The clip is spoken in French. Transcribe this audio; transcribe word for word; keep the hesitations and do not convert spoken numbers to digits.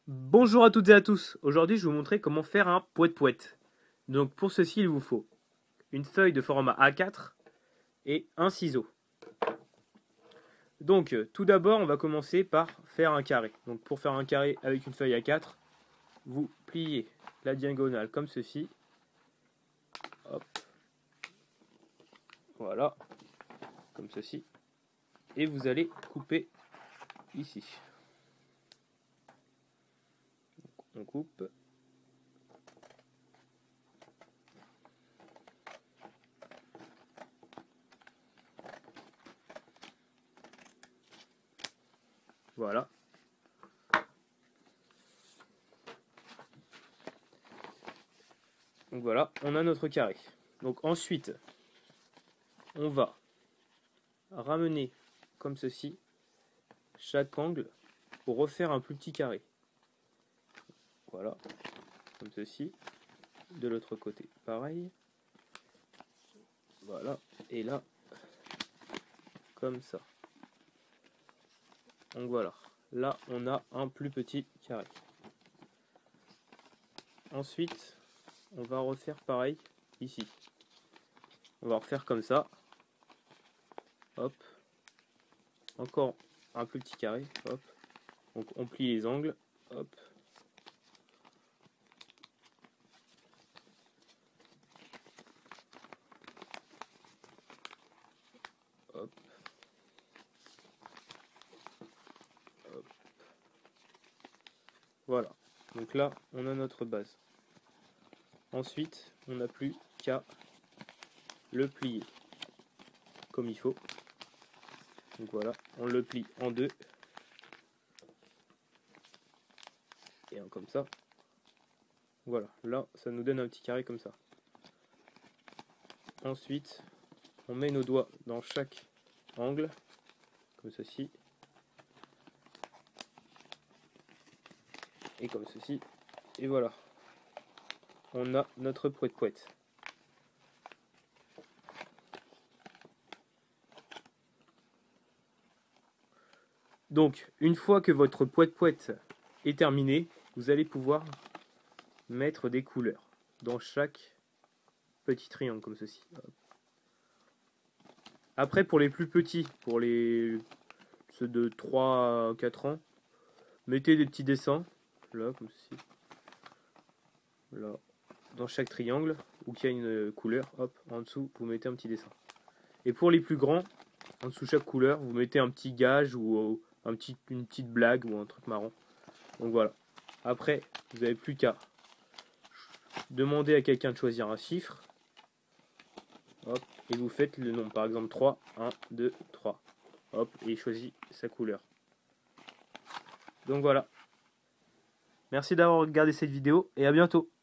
Bonjour à toutes et à tous. Aujourd'hui, je vais vous montrer comment faire un poète-poète. Donc pour ceci, il vous faut une feuille de format A quatre et un ciseau. Donc euh, tout d'abord, on va commencer par faire un carré. Donc pour faire un carré avec une feuille A quatre, vous pliez la diagonale comme ceci. Hop. Voilà, comme ceci. Et vous allez couper ici. On coupe. Voilà. Donc voilà, on a notre carré. Donc ensuite, on va ramener comme ceci chaque angle pour refaire un plus petit carré. Voilà, comme ceci. De l'autre côté, pareil. Voilà, et là, comme ça. Donc voilà, là on a un plus petit carré. Ensuite, on va refaire pareil ici. On va refaire comme ça. Hop. Encore un plus petit carré. Hop. Donc on plie les angles. Hop. Hop. Hop. Voilà. Donc là, on a notre base. Ensuite, on n'a plus qu'à le plier comme il faut. Donc voilà, on le plie en deux. Et un comme ça. Voilà, là, ça nous donne un petit carré comme ça. Ensuite, on met nos doigts dans chaque angle, comme ceci. Et comme ceci. Et voilà. On a notre poète-poète. Donc, une fois que votre poète-poète est terminé, vous allez pouvoir mettre des couleurs dans chaque petit triangle, comme ceci. Après, pour les plus petits, pour les ceux de trois à quatre ans, mettez des petits dessins, là, comme ceci. Là, dans chaque triangle, où il y a une couleur, hop, en dessous, vous mettez un petit dessin. Et pour les plus grands, en dessous de chaque couleur, vous mettez un petit gage ou un petit, une petite blague ou un truc marrant. Donc voilà. Après, vous n'avez plus qu'à demander à quelqu'un de choisir un chiffre. Hop, et vous faites le nombre. Par exemple trois, un, deux, trois. Hop, et il choisit sa couleur. Donc voilà. Merci d'avoir regardé cette vidéo et à bientôt.